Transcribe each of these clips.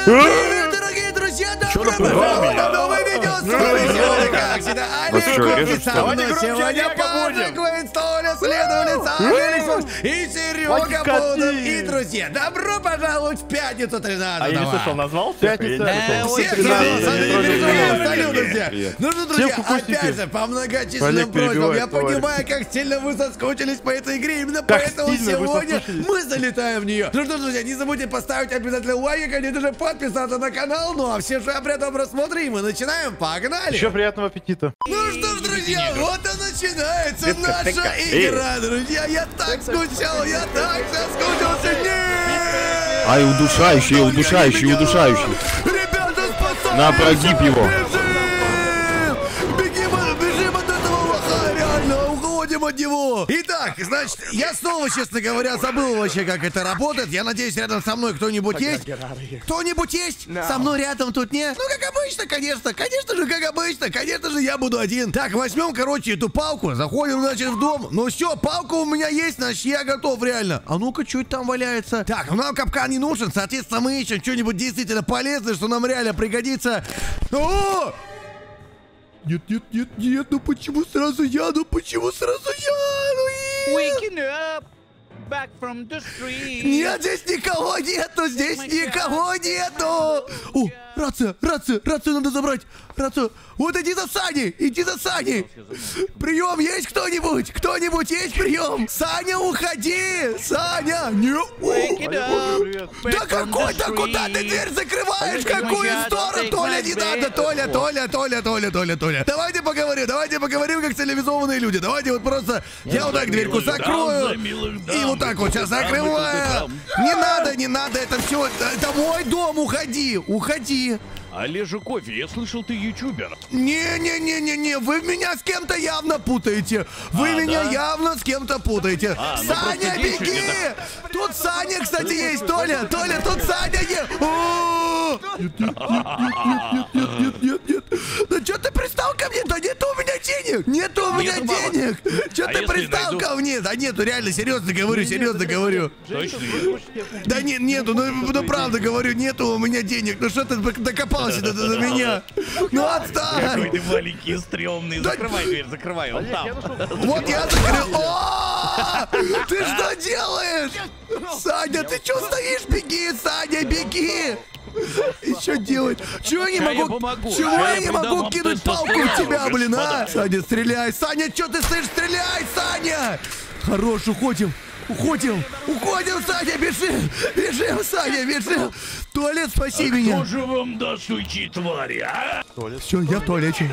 Привет, дорогие друзья! Добро пожаловать на новое видео! С вами сегодня, как всегда, Олег, со мной сегодня Паша, Квейн, Столя, Следователь, и Серега будут. И, друзья, добро пожаловать в пятницу 13-го. А я не слышал, назвал? Пятница? Всех салют, друзья! Ну что, друзья, опять же, по многочисленным просьбам, я понимаю, как сильно вы соскучились по этой игре, именно поэтому сегодня мы залетаем в нее. Ну что ж, друзья, не забудьте поставить обязательно лайк, конечно же, подписаться на канал, ну а всем же приятного просмотра, и мы начинаем, погнали! Еще приятного аппетита! Ну что ж, друзья, вот и начинается наша игра, друзья, я так скучал, я так соскучился, нет! Ай, удушающий, удушающий, удушающий. Ребята, спасайте! На, прогиб его. Бежим от этого лоха, реально, уходим от него. Итак, значит, я снова, честно говоря, забыл вообще, как это работает. Я надеюсь, рядом со мной кто-нибудь есть? Кто-нибудь есть? Со мной рядом тут нет? Ну, как обычно, конечно. Конечно же, как обычно. Конечно же, я буду один. Так, возьмем, короче, эту палку, заходим, значит, в дом. Ну все, палка у меня есть, значит, я готов, реально. А ну-ка, что это там валяется? Так, нам капкан не нужен, соответственно, мы ищем что-нибудь действительно полезное, что нам реально пригодится. О! Нет, нет, нет, нет, ну почему сразу я? Ну почему сразу я? Waking up back from the street. Нет, здесь никого нету, здесь никого нету. О, рацию надо забрать. Рацию. Вот иди за Саней, иди за Саней. Прием, есть кто-нибудь? Кто-нибудь есть прием? Саня, уходи. Саня, не... Да какой, да куда ты дверь закрываешь? Какую сторону? Толя, не надо, Толя. Давайте поговорим как цивилизованные люди. Давайте вот просто, я вот так дверьку закрою. И вот так вот сейчас закрываю. Не надо, это все, это мой дом, уходи. Олежа Кофе, я слышал, ты ютубер. Не, вы меня с кем-то явно путаете. Вы меня явно с кем-то путаете. Саня, беги! Тут Саня, кстати, есть, Толя, тут Саня есть. Нет. Да что ты пристал ко мне? Да нету у меня денег. Что ты пристал ко мне? Да нету, реально, серьезно говорю. Точно? Да нету, ну правда говорю, нету у меня денег. Ну что ты докопался до меня? Ну отстань! Какой ты маленький, стрёмный. Закрывай дверь, закрывай, он там. Вот я закрыл. О! Ты что делаешь? Саня, ты что стоишь? Беги, Саня, беги! И что делать? Чего я не могу кинуть палку в тебя, блин, а? Саня, стреляй! Саня, что ты стоишь? Стреляй, Саня! Хорош, уходим, Саня, бежим, Саня. Туалет, спаси меня. Кто же вам даст уйти, твари, а? Все, я в туалете.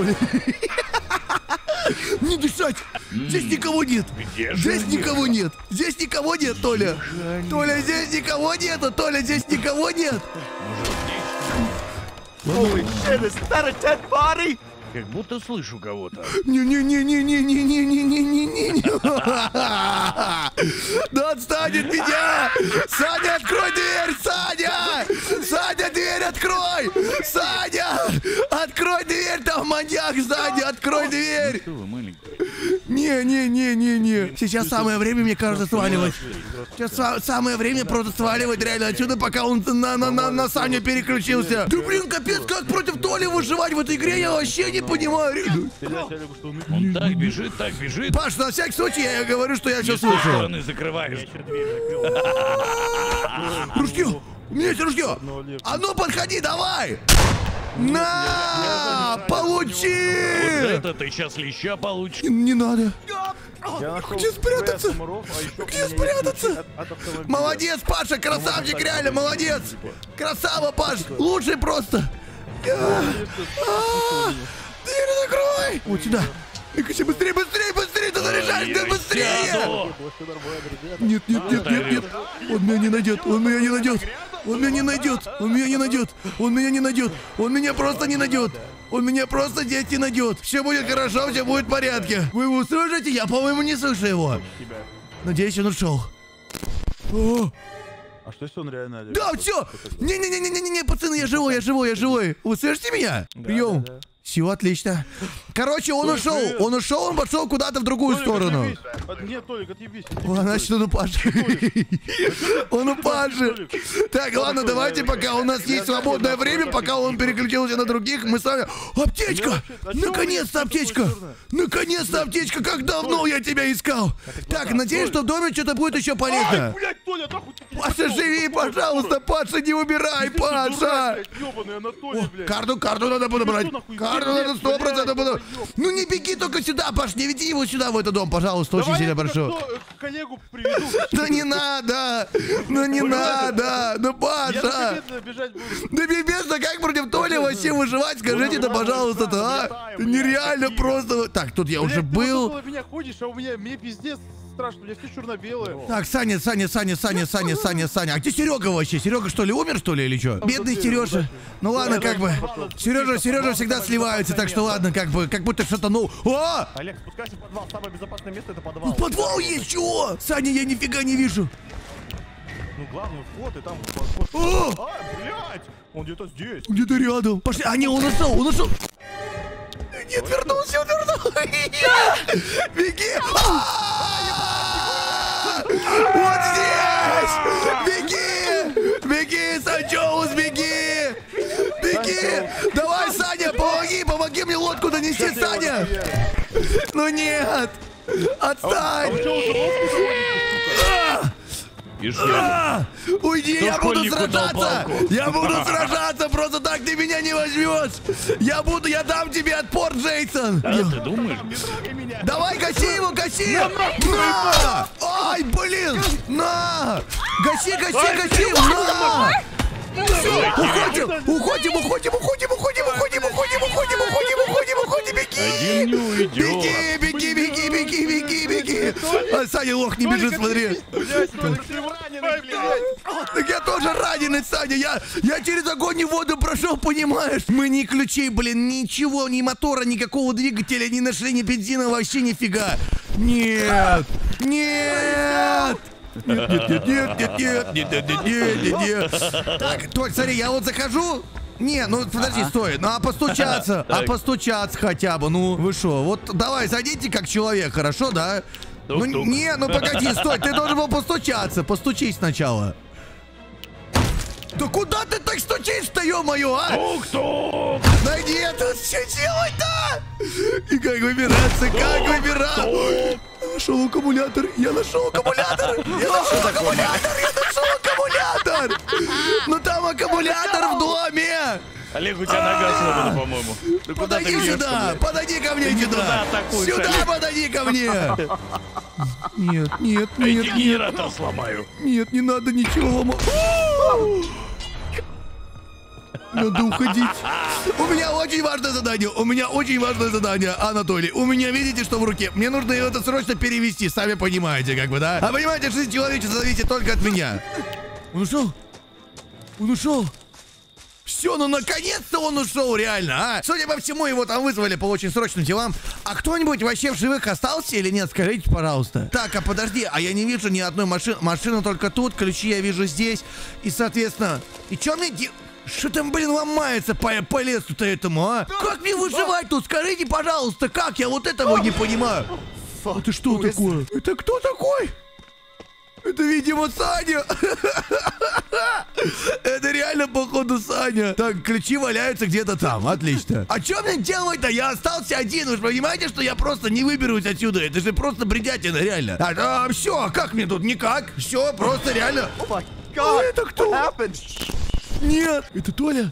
Не дышать! Здесь никого нет! Здесь никого нет, Толя! Толя, здесь никого нету! Толя, здесь никого нет! Как будто слышу кого-то. Не. Да отстань от меня! Саня, открой дверь! Саня, дверь открой! Саня! Открой дверь! Там маньяк, Саня! Открой дверь! Не. Сейчас самое время, мне кажется, сваливать. Сейчас самое время просто сваливать реально отсюда, пока он на Саню переключился. Да блин, капец, как против Толи выживать в этой игре, я вообще не понимаю. Он так бежит. Паш, на всякий случай я говорю, что я все С той слышу. стороны закрываешь. Ружье! У меня есть ружье! А ну подходи, давай! На! Получи! Вот это ты сейчас леща получишь. Не надо. Где спрятаться? Молодец, Паша, красавчик, реально, молодец! Красава, Паш, лучший просто! Дверь закрой! Вот сюда! Быстрее, ты заряжаешь, да быстрее! Нет. Он меня не найдет. Он меня просто не найдет. Он меня просто здесь не найдет. Все будет хорошо, все будет в порядке. Вы его слышите? Я, по-моему, не слышу его. Надеюсь, он ушел. О! А что если он реально Олег? Да, все! Не, пацаны, я живой. Вы слышите меня? Прием. Все, отлично. Короче, он ушел, он пошел куда-то в другую сторону. Нет, Толик, отъебись. Значит, он у Паши. Он у Паши. Так, ладно, давайте, пока у нас есть свободное время, пока он переключился на других, мы с вами... Аптечка! Наконец-то аптечка! Наконец-то аптечка! Как давно я тебя искал! Так, надеюсь, что в доме что-то будет еще полезно. Паша, живи, пожалуйста, Паша, не убирай, Паша! Карту надо подобрать. Карту надо 100% подобрать. Ну не беги только сюда, Паш, не веди его сюда, в этот дом, пожалуйста, очень сильно прошу. Коллегу приведу. Да не надо! Ну не надо! Ну, Паша! Да бебесно, как против Толи вообще выживать? Скажите-то, пожалуйста-то, а? Нереально просто. Так, тут я уже был. Ты меня ходишь, а мне пиздец страшно, у меня все черно-белое. Так, Саня. А где Серега вообще? Серега что ли умер, что ли, или что? Бедный Сережа. Ну ладно, как бы. Сережа всегда сливается, так что ладно, как будто что-то, ну... О! Олег, спускайся в подвал, самое безопасное место это подвал. Подвал есть, чего? Саня, я нифига не вижу. Ну, главный вход, и там... О! Блядь! Он где-то здесь. Где-то рядом. Пошли. А, не, он ушел. Нет, вернулся. Беги! Вот здесь! Беги, Санчоус, беги! Давай, Саня, помоги мне лодку донести, Саня! Ну нет! Отстань! Уйди, я буду сражаться! Я буду сражаться, просто так ты меня не возьмешь! Я дам тебе отпор, Джейсон! Ты думаешь? Давай, гаси его, гаси! На! Ай, блин! На! Гаси! На! Уходим! Беги! А, Саня, лох, не бежит, смотри! Так я тоже раненый, Саня! Я через огонь и воду прошел, понимаешь? Мы ни ключей, блин, ничего, ни мотора, никакого двигателя не нашли, ни бензина, вообще нифига! Нет! Так, Толь, смотри, я вот захожу. Не, ну подожди, стой. Ну а постучаться? А постучаться хотя бы, ну вы шо? Вот давай, зайдите как человек, хорошо, да? Ну не, ну погоди, стой, ты должен был постучаться. Постучись сначала. Да куда ты так стучишь-то, ё-моё, а? Тук-тук! Да нет, что делать-то? И как выбираться, Нашел аккумулятор, я нашел аккумулятор! Ну там аккумулятор в доме! Олег, у тебя нога сломана, по-моему. Ты куда ты бьешь, сюда, подойди ко мне сюда! Сюда подойди ко мне! Нет. Генератор сломаю. Нет, не надо ничего ломать. Надо уходить. У меня очень важное задание, Анатолий. У меня, видите, что в руке? Мне нужно это срочно перевести, сами понимаете, как бы, да? А понимаете, жизнь человечества зависит только от меня. Он ушел. Все, ну наконец-то он ушел, реально, а? Судя по всему, его там вызвали по очень срочным делам. А кто-нибудь вообще в живых остался или нет? Скажите, пожалуйста. Так, а подожди, а я не вижу ни одной машины. Машина только тут, ключи я вижу здесь. И, соответственно... И что мне делать? Что там, блин, ломается по лесу-то этому, а? Как мне выживать тут? Скажите, пожалуйста, как? Я вот этого не понимаю. Это что такое? Это кто такой? Это, видимо, Саня. Это реально, походу, Саня. Так, ключи валяются где-то там. Отлично. А что мне делать-то? Я остался один. Вы же понимаете, что я просто не выберусь отсюда? Это же просто бредятина, реально. Все, а как мне тут? Никак. Все, просто реально. А это кто? Нет. Это Толя.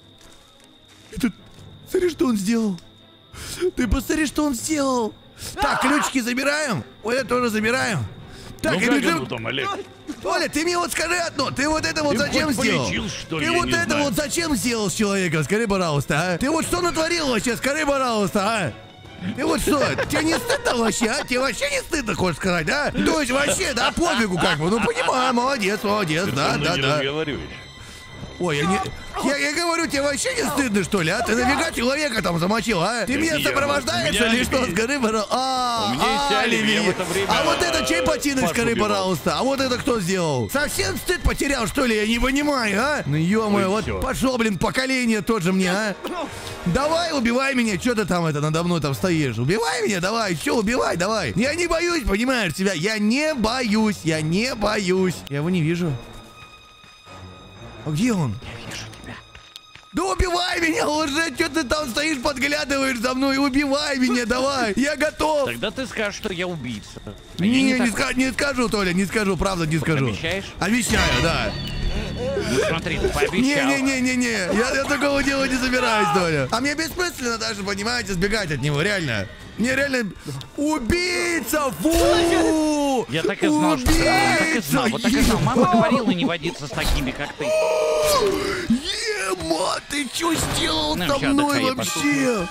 Смотри, что он сделал. Ты посмотри, что он сделал. Так, ключики забираем. Вот это тоже забираем. Так, ну и бежим. там, Олег? Оля, ты мне вот скажи одно. Ты вот это вот зачем сделал? Полечил, что ли? Ты вот это вот зачем сделал с человеком? Скажи, пожалуйста, а? Ты вот что натворил вообще? Скажи, пожалуйста, а? Ты вот что? Тебе не стыдно вообще, а? Тебе вообще не стыдно, хочешь сказать, а? То есть вообще, да, пофигу как бы. Ну, понимаю, молодец, да. Ой, я говорю, тебе вообще не стыдно, что ли, а? Ты нафига человека там замочил, а? Ты меня сопровождаешь или что? Скажи, пожалуйста. А вот это чей ботинок, скажи, пожалуйста? А вот это кто сделал? Совсем стыд потерял, что ли? Я не понимаю, а? Ну, ё-моё, вот пошло, блин, поколение тоже мне, а? Давай, убивай меня, что ты там надо мной там стоишь? Убивай меня, давай, что, убивай, давай. Я не боюсь, понимаешь, тебя? Я не боюсь. Я его не вижу. А где он? Я вижу тебя. Да убивай меня уже, что ты там стоишь, подглядываешь за мной, убивай меня, давай, я готов. Тогда ты скажешь, что я убийца. Не скажу, Толя, не скажу, правда не скажу. Обещаешь? Обещаю, да. Ну смотри, ты пообещал. Не, я такого делать не собираюсь, Толя. А мне бессмысленно даже, понимаете, сбегать от него, реально. Мне реально... Убийца! Фу! Я так и знал, что ты так и знал. Вот так и знал. Мама говорила не водиться с такими, как ты. Ема, ты что сделал Ну, со ща, мной отдыхай, я вообще?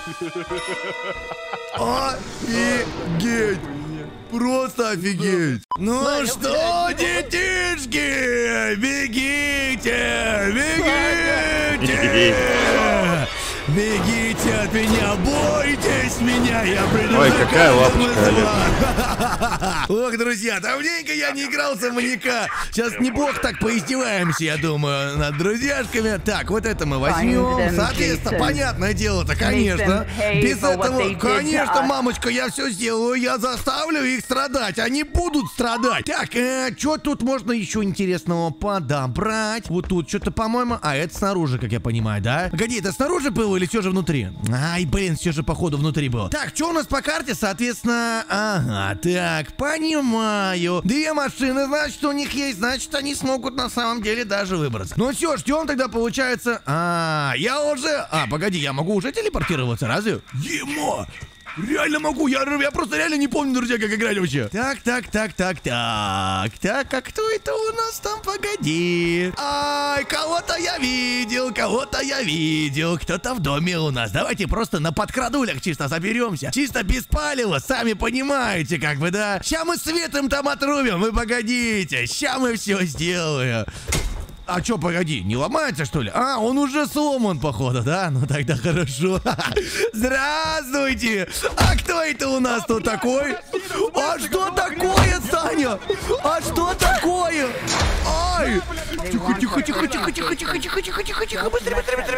Офигеть! Просто офигеть! Ну что, детишки, бегите! Бегите! Бегите от меня, бойтесь меня, я приду. Ой, какая лапочка, Ох, друзья, давненько я не игрался в маньяка. Сейчас неплохо так поиздеваемся, я думаю, над друзьяшками. Так, вот это мы возьмем. Соответственно, понятное дело-то, конечно. Без этого, конечно, мамочка, я все сделаю. Я заставлю их страдать. Они будут страдать. Так, что тут можно еще интересного подобрать? Вот тут что-то, по-моему... А, это снаружи, как я понимаю, да? Погоди, это снаружи было или все же внутри? Ай, блин, все же походу внутри было. Так, что у нас по карте, соответственно... Ага, так, понимаю. Две машины, значит, у них есть, значит, они смогут на самом деле даже выбраться. Ну все, ждем тогда, получается... я уже... погоди, я могу уже телепортироваться, разве? Ема! Реально могу, я просто реально не помню, друзья, как играть вообще. Так, а кто это у нас там, погоди. Ай, кого-то я видел, кто-то в доме у нас. Давайте просто на подкрадулях чисто заберемся, чисто без палева, сами понимаете, как бы, да. Ща мы светом там отрубим, вы погодите, ща мы все сделаем. А чё, погоди, не ломается, что ли? Он уже сломан, походу, да? Ну тогда хорошо. Здравствуйте! А кто это у нас тут такой? А что такое, Саня? А что такое? Ай! Тихо, быстрее.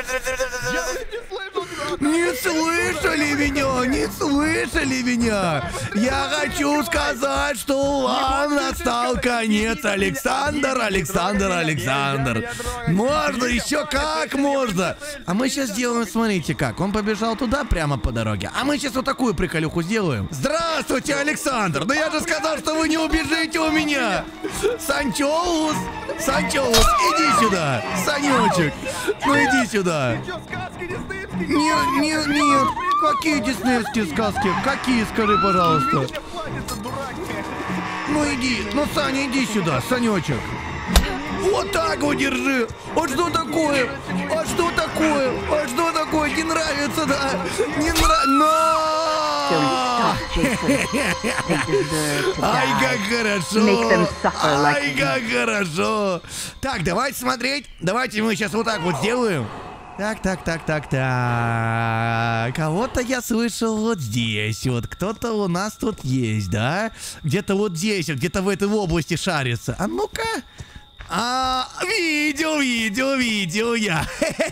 Не слышали меня? Я хочу сказать, что вам настал конец, Александр. Можно, еще как можно. А мы сейчас сделаем, смотрите как. Он побежал туда, прямо по дороге. А мы сейчас вот такую приколюху сделаем. Здравствуйте, Александр. Да я же сказал, что вы не убежите у меня. Санчоус, иди сюда. Санечек, ну иди сюда. Нет. Какие диснеевские сказки? Какие, скажи, пожалуйста. Ну иди, Саня, иди сюда, Санечек. Вот так вот держи. А что такое? Не нравится, да? Не нравится. Ай, как хорошо. Так, давайте смотреть. Давайте мы сейчас вот так вот сделаем. Так. Кого-то я слышал вот здесь. Вот кто-то у нас тут есть, да? Где-то вот здесь, где-то в этой области шарится. А ну-ка. Видел я.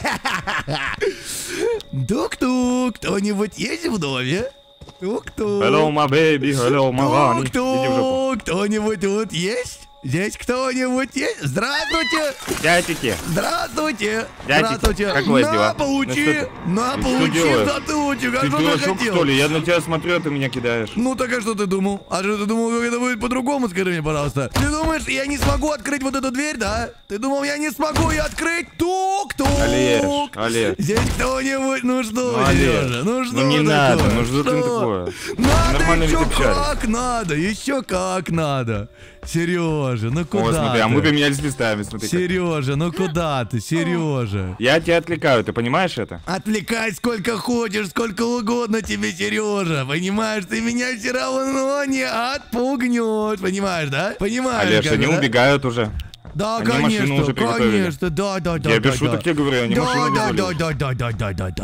Тук-тук, кто-нибудь есть в доме? Тук-тук. Hello, my baby, hello, my honey. Тук-тук, кто-нибудь тут есть? Здесь кто-нибудь есть? Здравствуйте! Дядьки. Здравствуйте! Как у вас дела? Получи затылочек, а Ты что ты дурачок, хотел? что ли? Я на тебя смотрю, а ты меня кидаешь. Ну так а что ты думал? А что ты думал, как это будет по-другому, скажи мне, пожалуйста. Ты думаешь, я не смогу открыть вот эту дверь, да? Ты думал, я не смогу ее открыть? Тук-тук! Олеж. Здесь кто-нибудь, ну что, Олеж, Сережа, ну что ну не такое? надо, ну что ты такое? Надо еще как надо, еще как надо. Сережа, ну куда О, смотри, ты? а мы поменялись местами, смотри. Сережа, ну куда ты, Сережа? Я тебя отвлекаю, ты понимаешь это? Отвлекай сколько хочешь, сколько угодно тебе, Сережа. Понимаешь, ты меня все равно не отпугнешь. Понимаешь, да? Понимаешь, Олеж, как они бы, да? убегают уже. Да, Они машину конечно, уже приготовили. конечно, да. Я без шуток тебе говорю, они машину вызвали. Да.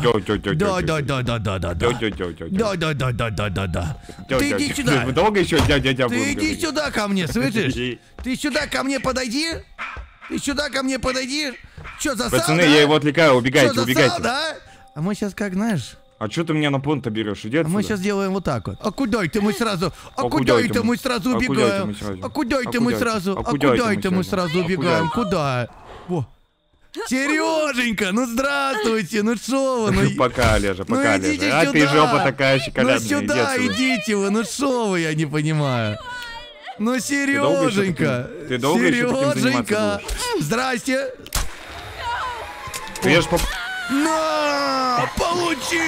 Ты иди сюда. Вы долго еще дядя Ты иди сюда ко мне, слышишь? Ты сюда ко мне подойди. Чё, засал, Пацаны, да? я его отвлекаю, Чё, убегайте, засал, убегайте. да? А мы сейчас как, знаешь... А что ты меня на понт-то берешь? Иди А отсюда. мы сейчас делаем вот так вот. А куда это мы сразу? А куда это мы сразу убегаем? убегаем? А куда это мы сразу? А куда это мы сразу убегаем? Куда? Во. Сереженька, ну здравствуйте, ну шо вы, ну... Пока, Олежа, пока, идите Олежа. А ты сюда. жопа такая Ну шоколадная, сюда иди отсюда. идите вы, ну шо вы, я не понимаю. Ну Сереженька, Ты долго еще таким заниматься Сереженька, будешь? здрасте. Ты ж по... На! Получи!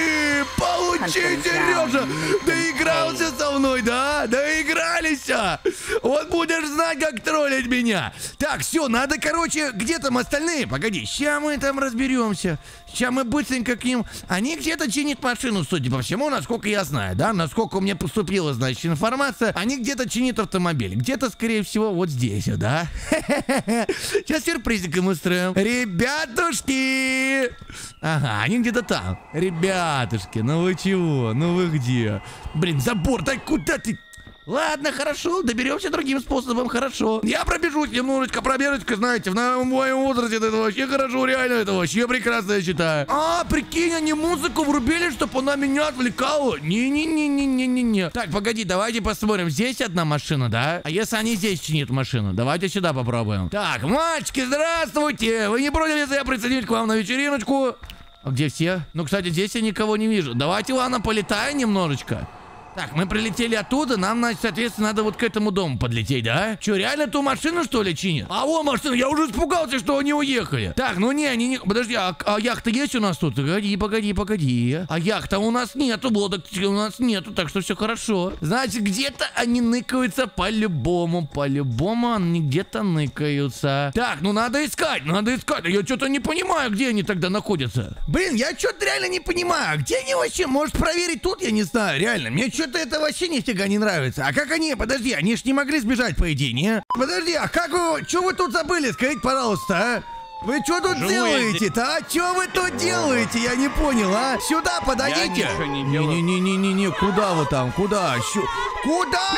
Сережа! Доигрался со мной, да? Доигрались! Вот будешь знать, как троллить меня. Так, все, надо, короче, где там остальные? Погоди, ща мы там разберемся. Ща мы быстренько к ним... Они где-то чинят машину, судя по всему, насколько я знаю, да? Насколько мне поступила, значит, информация. Они где-то чинят автомобиль. Где-то, скорее всего, вот здесь, да? Сейчас сюрпризик им устроим. Ребятушки! Ага, они где-то там. Ребятушки, ну вы чего? Ну вы где? Блин, забор, дай куда ты? Ладно, хорошо, доберемся другим способом, хорошо. Я пробежусь немножечко, пробежечка, знаете, в моем возрасте это вообще хорошо, реально, это вообще прекрасно, я считаю. А, прикинь, они музыку врубили, чтобы она меня отвлекала. Не-не-не-не-не-не-не. Так, погоди, давайте посмотрим. Здесь одна машина, да? А если они здесь чинят машину? Давайте сюда попробуем. Так, мальчики, здравствуйте. Вы не против, если я присоединюсь к вам на вечериночку? А где все? Ну, кстати, здесь я никого не вижу. Давайте, ладно, полетаем немножечко. Так, мы прилетели оттуда, нам, значит, соответственно, надо вот к этому дому подлететь, да? Че, реально ту машину, что ли, чинят? А вон машина, я уже испугался, что они уехали. Так, ну не, они не... Подожди, а яхта есть у нас тут? Погоди. А яхта у нас нету, лодок у нас нету, так что все хорошо. Значит, где-то они ныкаются по-любому, они где-то ныкаются. Так, ну надо искать. Я что-то не понимаю, где они тогда находятся. Блин, я что-то реально не понимаю, где они вообще? Может, проверить тут, я не знаю, реально. Мне что-то это вообще нифига не нравится. А как они? Подожди, они ж не могли сбежать, по идее, не? Подожди, а как вы... Что вы тут забыли? Скажите, пожалуйста, а? Вы что тут делаете-то, а? Что вы тут делаете? Я не понял, а? Сюда подойдите. Я ничего не делаю. Не-не-не-не-не, куда вы там? Куда? Куда?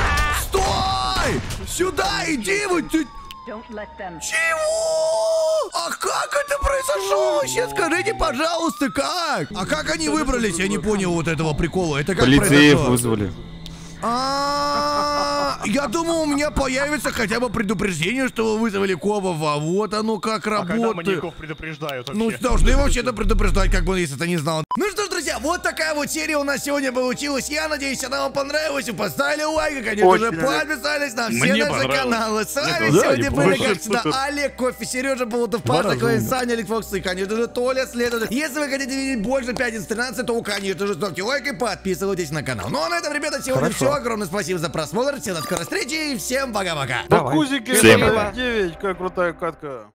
Стой! Сюда иди, вы... Чего? А как это произошло? Сейчас скажите, пожалуйста, как? А как они выбрались? Я не понял вот этого прикола. Это как Полицеев произошло? вызвали. Я думал, у меня появится хотя бы предупреждение, что вы вызвали копов, а вот оно как А когда работает. маньяков предупреждают вообще? Ну, должны вообще-то предупреждать, как бы, если ты не знал. Ну что ж, друзья, вот такая вот серия у нас сегодня получилась. Я надеюсь, она вам понравилась. Вы поставили лайк, и, конечно же, подписались на все наши каналы. С вами сегодня были, как всегда, Олег Кофе, Сережа Болотов, Паша Клейн, Саня, Олег Фокс и, конечно же, Толя Следователь. Если вы хотите видеть больше пятницы 13, то, конечно же, ставьте лайк и подписывайтесь на канал. Ну а на этом, ребята, сегодня все. Огромное спасибо за просмотр. Всем до скорой встречи и всем пока-пока. Кузики, Всем 9, какая крутая катка.